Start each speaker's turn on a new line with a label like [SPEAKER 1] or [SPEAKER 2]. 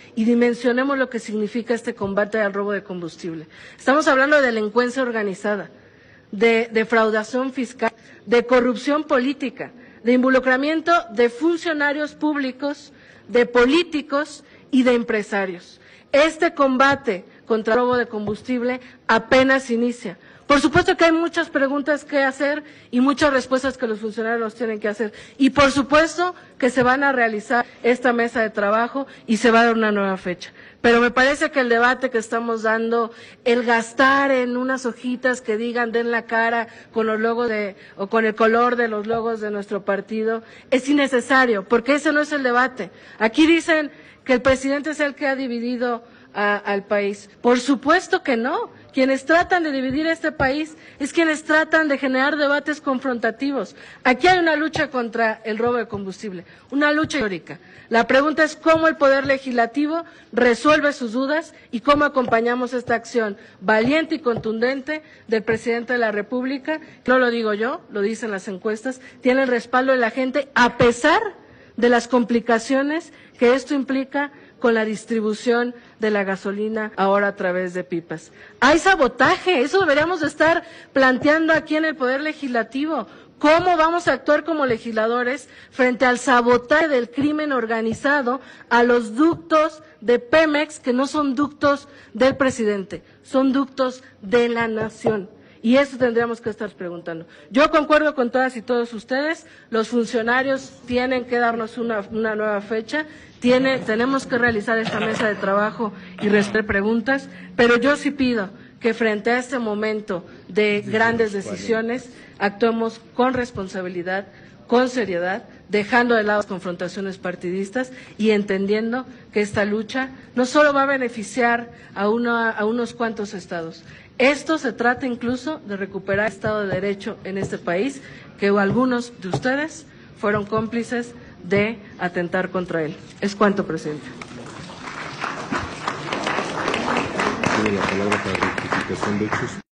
[SPEAKER 1] y dimensionemos lo que significa este combate al robo de combustible. Estamos hablando de delincuencia organizada, de defraudación fiscal, de corrupción política, de involucramiento de funcionarios públicos, de políticos y de empresarios. Este combate contra el robo de combustible apenas inicia. Por supuesto que hay muchas preguntas que hacer y muchas respuestas que los funcionarios nos tienen que hacer. Y por supuesto que se van a realizar esta mesa de trabajo y se va a dar una nueva fecha. Pero me parece que el debate que estamos dando, el gastar en unas hojitas que digan den la cara con los logos o con el color de los logos de nuestro partido, es innecesario, porque ese no es el debate. Aquí dicen que el presidente es el que ha dividido al país. Por supuesto que no. Quienes tratan de dividir este país es quienes tratan de generar debates confrontativos. Aquí hay una lucha contra el robo de combustible, una lucha histórica. La pregunta es cómo el Poder Legislativo resuelve sus dudas y cómo acompañamos esta acción valiente y contundente del presidente de la República. No lo digo yo, lo dicen las encuestas, tiene el respaldo de la gente a pesar de las complicaciones que esto implica con la distribución de la gasolina ahora a través de pipas. Hay sabotaje, eso deberíamos de estar planteando aquí en el Poder Legislativo. ¿Cómo vamos a actuar como legisladores frente al sabotaje del crimen organizado a los ductos de Pemex, que no son ductos del presidente, son ductos de la nación? Y eso tendríamos que estar preguntando. Yo concuerdo con todas y todos ustedes, los funcionarios tienen que darnos una nueva fecha, tenemos que realizar esta mesa de trabajo y responder preguntas, pero yo sí pido que frente a este momento de grandes decisiones actuemos con responsabilidad, con seriedad, dejando de lado las confrontaciones partidistas y entendiendo que esta lucha no solo va a beneficiar a unos cuantos estados. Esto se trata incluso de recuperar el Estado de Derecho en este país, que algunos de ustedes fueron cómplices de atentar contra él. Es cuanto, presidente.
[SPEAKER 2] Tiene la palabra para rectificación de hechos.